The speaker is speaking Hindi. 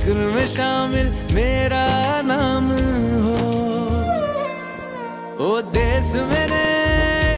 जिक्र में शामिल मेरा नाम हो। ओ देश में